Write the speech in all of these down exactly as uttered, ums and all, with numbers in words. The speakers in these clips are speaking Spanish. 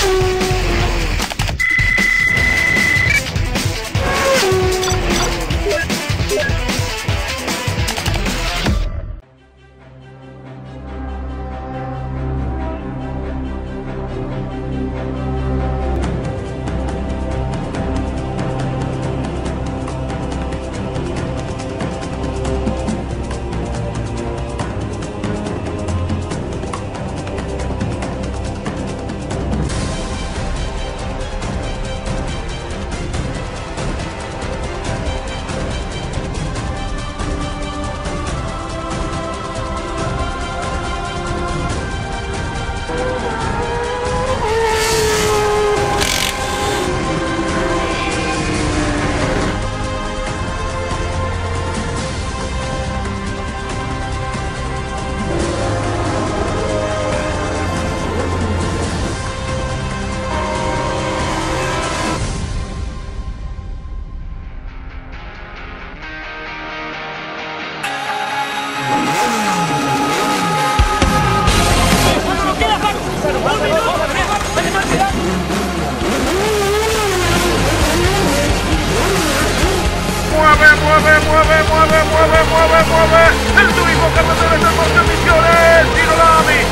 mueve, mueve, mueve, mueve, mueve, mueve. El turismo carretera está por condiciones. Girolami.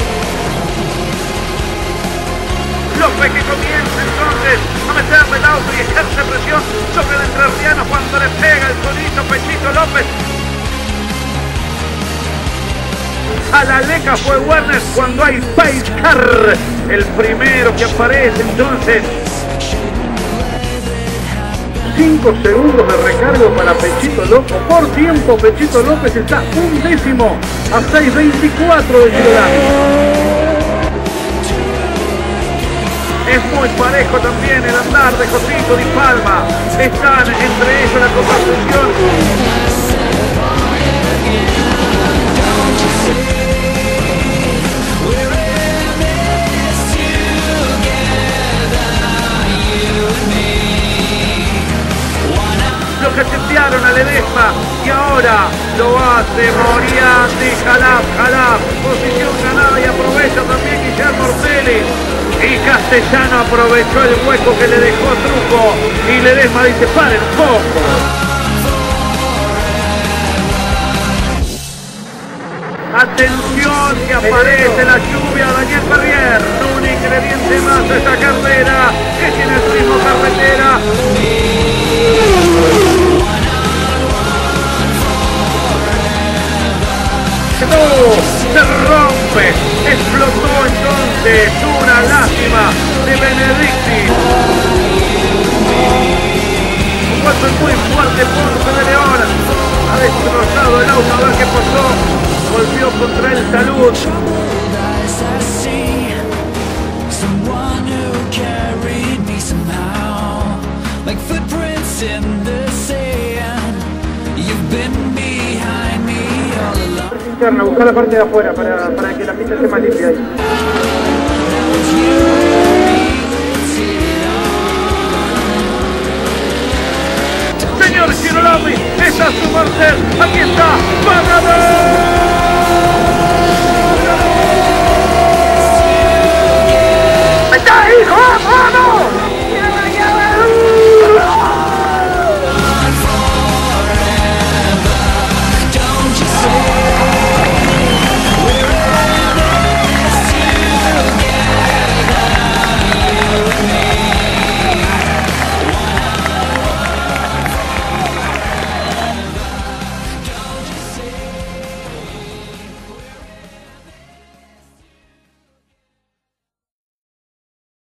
López que comienza entonces a meterle el auto y ejerce presión sobre el entrerriano cuando le pega el solito Pechito López. A la leca fue Werner cuando hay pace car, el primero que aparece entonces. cinco segundos de recargo para Pechito López. Por tiempo Pechito López está un décimo a seis veinticuatro de Girolami. Es muy parejo también el andar de Cosito Di Palma. Están entre ellos la conversación. Lo cachetearon a Ledesma y ahora lo hace Moriarty. Jalap, Jalap, posición ganada y aprovecha también Guillermo Ortelli. Y Castellano aprovechó el hueco que le dejó Truco y Ledesma dice paren un poco. Atención que aparece la lluvia, Daniel Ferrier. Un ingrediente más de esta carrera que tiene el ritmo carretera. No, se rompe, explotó entonces, una lástima de Benedicti. Un golpe muy fuerte Ponce de León, ha destrozado el auto, a ver qué pasó, volvió contra el talud. Buscar la parte de afuera para, para que la pista esté más limpia ahí.